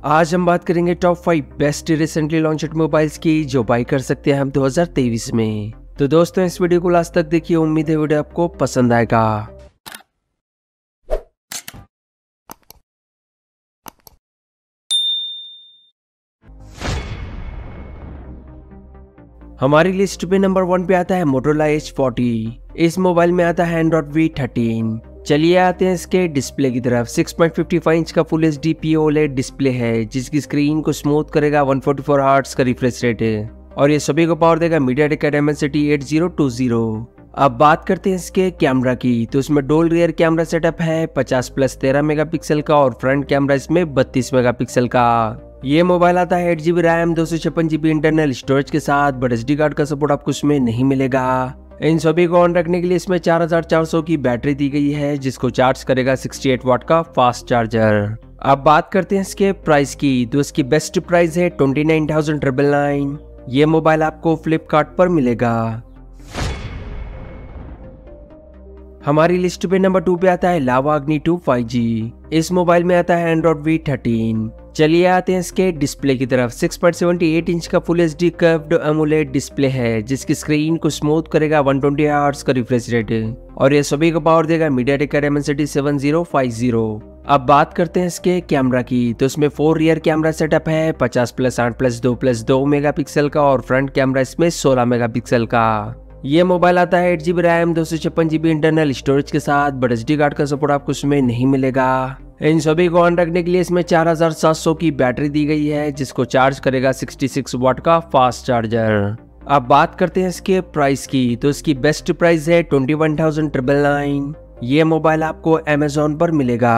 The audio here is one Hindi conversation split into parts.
आज हम बात करेंगे top 5 best recently launched mobiles की जो बाई कर सकते हैं हम 2023 में। तो दोस्तों इस वीडियो को लास्ट तक देखिए, उम्मीद है वीडियो आपको पसंद आएगा। हमारी लिस्ट पे नंबर 1 पे आता है मोटोरोला H40। इस मोबाइल में आता है Android V13। चलिए आते हैं इसके डिस्प्ले की तरफ। 6.55 इंच का फुल HD POLED डिस्प्ले है जिसकी स्क्रीन को स्मूथ करेगा 144 हर्ट्ज का रिफ्रेश रेट है और ये सभी को पावर देगा MediaTek Dimensity 8020। अब बात करते हैं इसके कैमरा की, तो इसमें डोल रियर कैमरा सेटअप है 50+ 13 मेगापिक्सल का और फ्रंट कैमरा इसमें 32 मेगापिक्सल का। ये मोबाइल आता है 8GB RAM 256GB internal storage के साथ, बट SD कार्ड का सपोर्ट आपको इसमें नहीं मिलेगा। इन सभी को ऑन रखने के लिए इसमें 4400 की बैटरी दी गई है जिसको चार्ज करेगा 68 वाट का फास्ट चार्जर। अब बात करते हैं इसके प्राइस की, तो इसकी बेस्ट प्राइस है 29,999। ये मोबाइल आपको फ्लिपकार्ट पर मिलेगा। हमारी लिस्ट पे नंबर 2 पे आता है लावा अग्नि 2 5G। इस मोबाइल में आता है Android V13। चलिए आते हैं इसके डिस्प्ले की तरफ। 6.78 इंच का full HD curved AMOLED display है जिसकी स्क्रीन को स्मूथ करेगा 120 हर्ट्ज का रिफ्रेश रेट और ये सभी को पावर देगा MediaTek Dimensity 7050। अब बात करते हैं इसके कैमरा की, तो इसमें 4 रियर कैमरा सेटअप है 50+ 8+2+2 मेगापिक्सल का और फ्रंट कैमरा इसमें 16 मेगापिक्सल का। ये मोबाइल आता है 8GB RAM 256GB internal storage के साथ, बट SD कार्ड का सपोर्ट आपको इसमें नहीं मिलेगा। इन सभी को ऑन रखने के लिए इसमें 4700 की बैटरी दी गई है जिसको चार्ज करेगा 66 वाट का फास्ट चार्जर। अब बात करते हैं इसके प्राइस की, तो इसकी बेस्ट प्राइस है 21,999। ये मोबाइल आपको Amazon पर मिलेगा।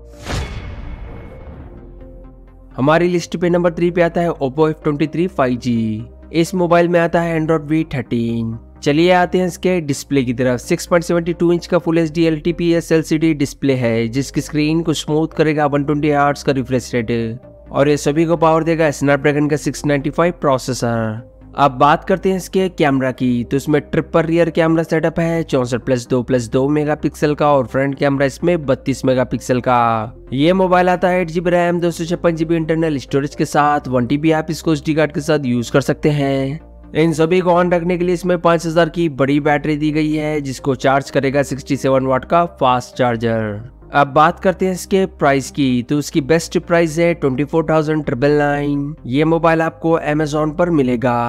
हमारी लिस्ट पे नंबर 3 पे आता है Oppo F23 5G। इस मोबाइल में आता है Android V13। चलिए आते हैं इसके डिस्प्ले की तरफ। 6.72 इंच का full HD LTPS LCD display है जिसकी स्क्रीन को स्मूथ करेगा 120 हर्ट्ज का रिफ्रेश रेट और ये सभी को पावर देगा स्नैपड्रैगन का 695 प्रोसेसर। अब बात करते हैं इसके कैमरा की, तो इसमें ट्रिपल रियर कैमरा सेटअप है 64+2+2 मेगापिक्सल का और फ्रंट कैमरा इसमें 32 मेगापिक्सल का। ये मोबाइल आता है 8GB RAM 256GB internal storage के साथ। 1TB आप इसको SD कार्ड के साथ यूज कर सकते हैं। इन सभी को ऑन रखने के लिए इसमें 5000 की बड़ी बैटरी दी गई है जिसको चार्ज करेगा 67 वाट का फास्ट चार्जर। अब बात करते हैं इसके प्राइस की, तो उसकी बेस्ट प्राइस है 24,999। ये मोबाइल आपको Amazon पर मिलेगा।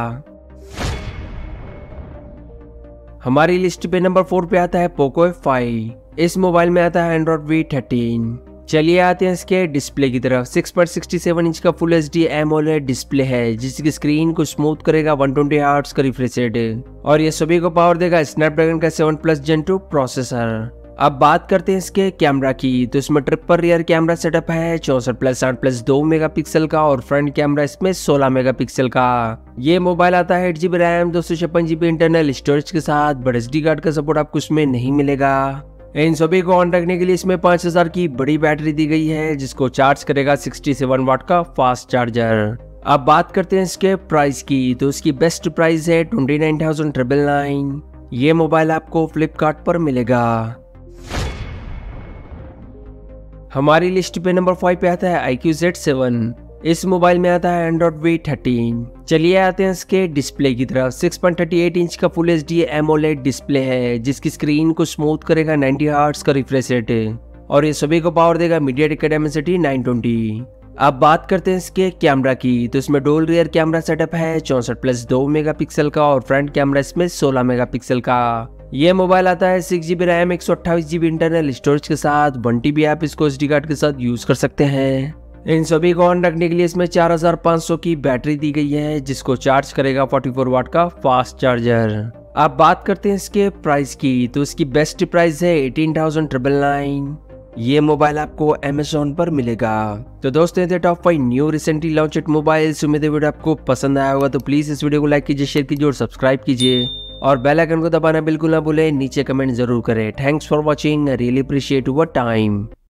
हमारी लिस्ट पे नंबर 4 पे आता है Poco F5। इस मोबाइल में आता है Android V13। चलिए आते हैं इसके डिस्प्ले की तरफ। 6.67 इंच का फुल HD AMOLED डिस्प्ले है जिसकी स्क्रीन को स्मूथ करेगा 120 हर्ट्ज का रिफ्रेश रेट और ये सभी को पावर देगा स्नैपड्रैगन का 7+ Gen 2 प्रोसेसर। अब बात करते हैं इसके कैमरा की, तो इसमें ट्रिपल रियर कैमरा सेटअप है 64+ 8+2 मेगापिक्सल का और फ्रंट कैमरा इसमें 16 मेगापिक्सल का। ये मोबाइल आता है 8GB RAM 256GB internal storage के साथ, बट SD कार्ड का सपोर्ट आपको इसमें नहीं मिलेगा। इन सभी को ऑन रखने के लिए इसमें 5000 की बड़ी बैटरी दी गई है जिसको चार्ज करेगा 67 वाट का फास्ट चार्जर। अब बात करते हैं इसके प्राइस की, तो इसकी बेस्ट प्राइस है 29,999। ये मोबाइल आपको फ्लिपकार्ट पर मिलेगा। हमारी लिस्ट पे नंबर 5 पे आता है iQOO Z7। इस मोबाइल में आता है Android V13। चलिए आते हैं इसके डिस्प्ले की तरफ। 6.38 इंच का फुल HD AMOLED डिस्प्ले है जिसकी स्क्रीन को स्मूथ करेगा 90 हर्ट्ज का रिफ्रेश रेट और ये सभी को पावर देगा MediaTek Dimensity 920। अब बात करते हैं इसके कैमरा की, तो इसमें डोल रियर कैमरा सेटअप है 64+2 मेगापिक्सल का और फ्रंट कैमरा इसमें 16 मेगापिक्सल का। ये मोबाइल आता है 6GB RAM 128GB internal storage के साथ। 1TB आप इसको SD कार्ड के साथ यूज कर सकते हैं। इन सभी को ऑन रखने के लिए इसमें 4500 की बैटरी दी गई है जिसको चार्ज करेगा 44 वाट का फास्ट चार्जर। अब बात करते हैं इसके प्राइस की, तो इसकी बेस्ट प्राइस है 18,999। ये मोबाइल आपको Amazon पर मिलेगा। तो दोस्तों ये top 5 new recently launched mobiles. उम्मीद है वीडियो आपको पसंद आया होगा, तो प्लीज इस वीडियो को लाइक कीजिए, शेयर कीजिए और सब्सक्राइब कीजिए और बेल आइकन को दबाना बिल्कुल ना भूलें। नीचे कमेंट जरूर करें। Thanks for watching, I really appreciate your time.